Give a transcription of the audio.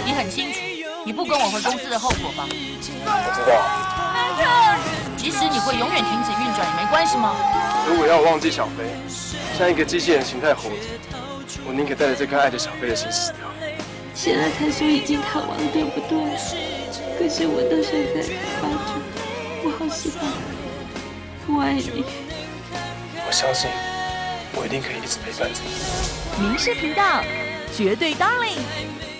你很清楚，你不跟我回公司的后果吧？ 我知道。 即使你会永远停止运转，也没关系吗？ 如果要我忘记小飞，像一个机器人形态活着，我宁可带着这颗爱着小飞的心死掉。 现在才说已经看完了，对不对？可是我到现在才发觉，我好喜欢你，我爱你。 我相信，我一定可以一直陪伴着你。 民视频道，绝对 Darling。